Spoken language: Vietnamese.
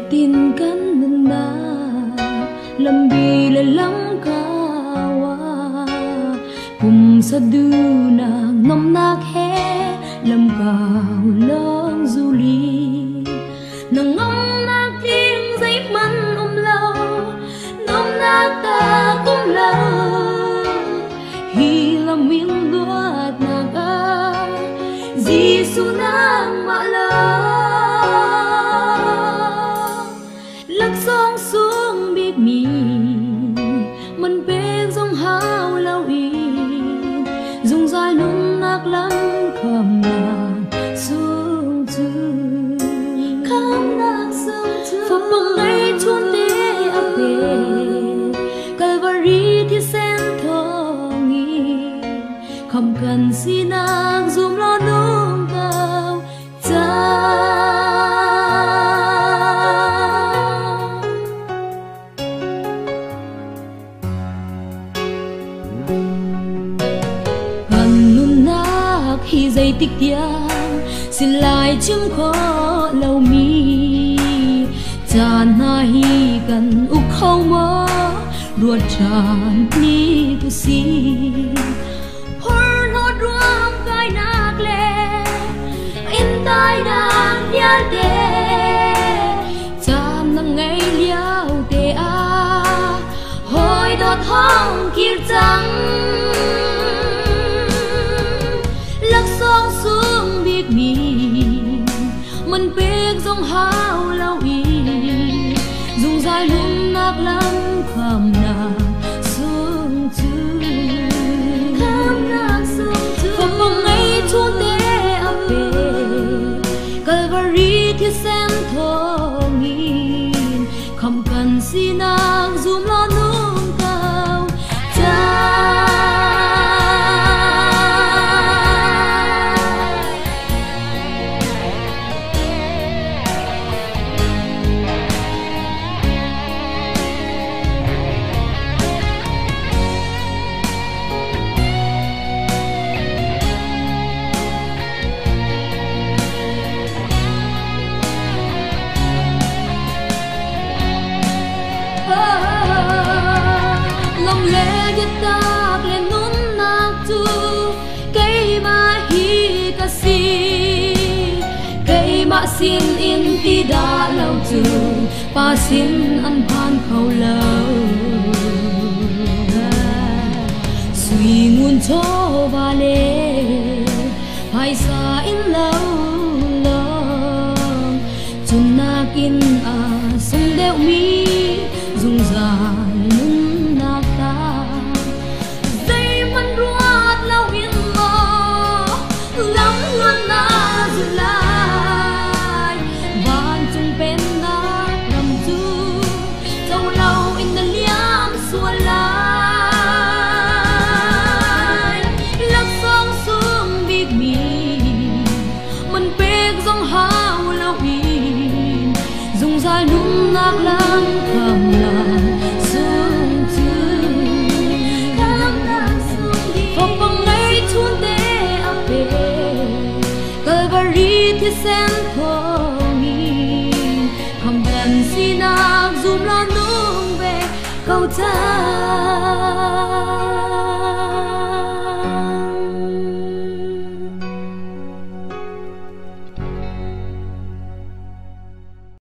tin kan na lambi lalang kawa kum saduna ngom nak he lam cao lang du li nang ngom nak tiếng giấy man lâu ngom nak ta cũng lâu hi lam miên duat naga Giêsu nang ma la lắc song xuống biết mi mình bên dòng hao lâu in dùng dài nung nạc lăng khom nàng xuống chư khom nàng xuống chư phật bằng ngay chuôn đế áp bề Calvary thì sen thong in không cần xin nàng dùm lo nung cao cha khi dây tích tiang xin lại chấm khó lâu mi tràn na hi cần uk không mơ ruột tràn ni tu si hôn hốt ruộng gai nạc lệ in tai nàng nhát đê chạm nằm ngay liao tê a hồi đọt hong kia trắng song xuống biết mi mình biết dòng hao lâu y dùng dài luôn nạc lắm khám nàng xuống chư phật bằng ngay chuông tế áp bề Calvary thiết sen thong in không cần xin nàng dùm lo nung cao cha lòng lệ nhất tác lên nún nạc tu cây mà hi ca si cây mà xin in ti đã lâu tu pa xin ăn phan khâu lâu suy nguồn cho ba lệ phải xa in lâu lòng chun nạc in sông đeo mi dùng dài nung nạc ta dây man ruột lâu yên mơ lắm luôn na dù lại van chung bên nạc đầm du dâu lâu in na liam xua lại lắc song xuống biết mi mình biết dòng hao lâu in dùng dài nung nạc lắm khom nàng xuống chư phật bằng ngay chuông tế áp bề Calvary thiết sen thong in không cần xin nàng dùm lo nung về cầu cha